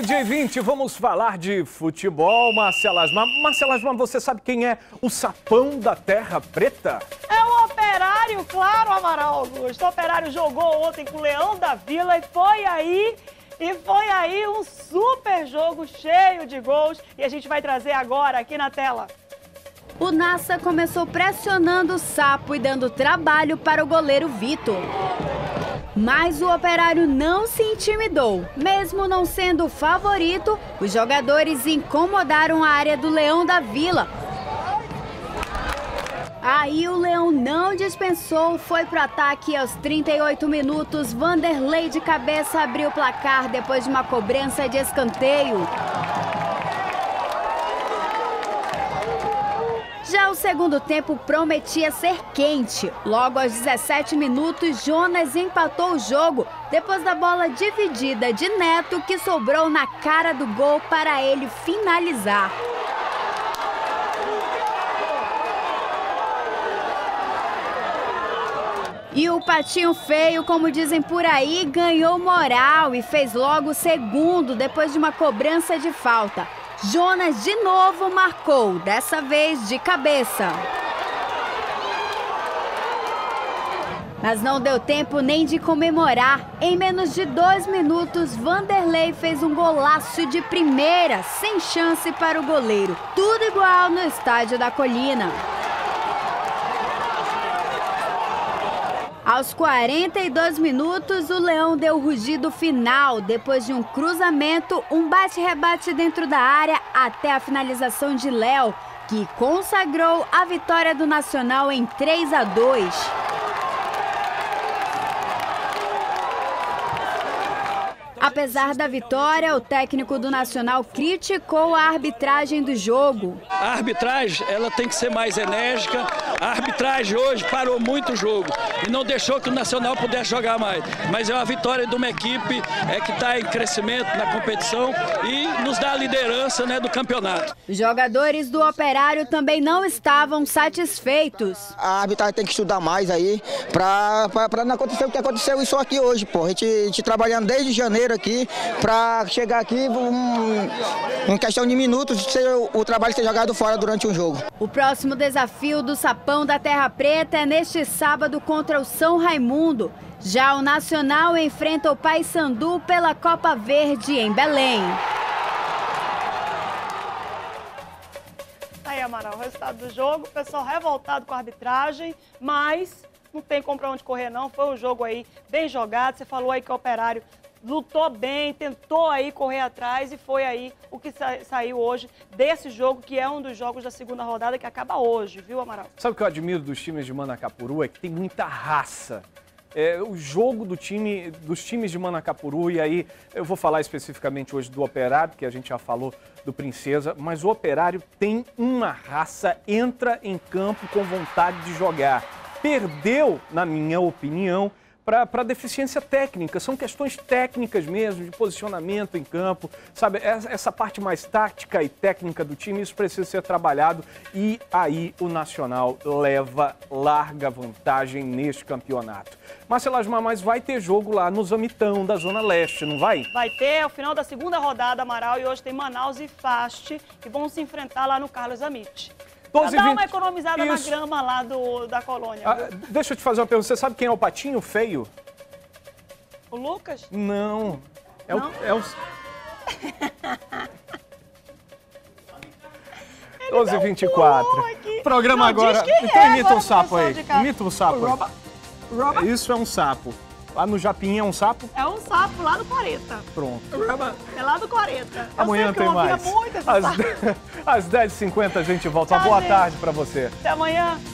Meio-dia e 20, vamos falar de futebol, Marcela Asmar. Marcela Asmar, você sabe quem é o sapão da Terra Preta? É o Operário, claro, Amaral Augusto. O Operário jogou ontem com o Leão da Vila e foi aí um super jogo cheio de gols. E a gente vai trazer agora aqui na tela. O Nassa começou pressionando o Sapo e dando trabalho para o goleiro Vitor. Mas o Operário não se intimidou. Mesmo não sendo o favorito, os jogadores incomodaram a área do Leão da Vila. Aí o Leão não dispensou, foi pro ataque aos 38 minutos. Vanderlei de cabeça abriu o placar depois de uma cobrança de escanteio. Já o segundo tempo prometia ser quente. Logo aos 17 minutos, Jonas empatou o jogo depois da bola dividida de Neto, que sobrou na cara do gol para ele finalizar. E o Patinho Feio, como dizem por aí, ganhou moral e fez logo o segundo depois de uma cobrança de falta. Jonas de novo marcou, dessa vez de cabeça. Mas não deu tempo nem de comemorar. Em menos de 2 minutos, Vanderlei fez um golaço de primeira, sem chance para o goleiro. Tudo igual no Estádio da Colina. Aos 42 minutos, o Leão deu o rugido final, depois de um cruzamento, um bate-rebate dentro da área até a finalização de Léo, que consagrou a vitória do Nacional em 3-2. Apesar da vitória, o técnico do Nacional criticou a arbitragem do jogo. A arbitragem, ela tem que ser mais enérgica. A arbitragem hoje parou muito o jogo e não deixou que o Nacional pudesse jogar mais. Mas é uma vitória de uma equipe que está em crescimento na competição e nos dá a liderança, né, do campeonato. Os jogadores do Operário também não estavam satisfeitos. A arbitragem tem que estudar mais aí para não acontecer o que aconteceu isso aqui hoje, pô. A gente trabalhando desde janeiro aqui para chegar aqui em questão de minutos o trabalho ser jogado fora durante um jogo. O próximo desafio do Sapão da Terra Preta é neste sábado contra o São Raimundo. Já o Nacional enfrenta o Paysandu pela Copa Verde em Belém. Aí, Amaral, o resultado do jogo, o pessoal revoltado com a arbitragem, mas não tem como pra onde correr não, foi um jogo aí bem jogado. Você falou aí que o Operário lutou bem, tentou aí correr atrás e foi aí o que saiu hoje desse jogo, que é um dos jogos da segunda rodada que acaba hoje, viu, Amaral? Sabe o que eu admiro dos times de Manacapuru? É que tem muita raça. O jogo dos times de Manacapuru, e aí eu vou falar especificamente hoje do Operário, que a gente já falou do Princesa, mas o Operário tem uma raça, entra em campo com vontade de jogar. Perdeu, na minha opinião, para deficiência técnica, são questões técnicas mesmo, de posicionamento em campo, sabe? Essa parte mais tática e técnica do time, isso precisa ser trabalhado e aí o Nacional leva larga vantagem neste campeonato. Marcela Asmar, mas vai ter jogo lá no Zamitão, da Zona Leste, não vai? Vai ter, ao final da segunda rodada, Amaral, e hoje tem Manaus e Fast, que vão se enfrentar lá no Carlos Amit. Pra dar uma economizada na grama lá da colônia. Deixa eu te fazer uma pergunta. Você sabe quem é o Patinho Feio? O Lucas? Não. É não? o... 12h24. Programa agora. Então imita um sapo aí. Imita um sapo. Robert? Isso é um sapo. Lá no Japim é um sapo? É um sapo lá do 40. Pronto. É lá do 40. Amanhã tem mais. Muito às 10h50 a gente volta. Uma boa tarde pra você. Até amanhã.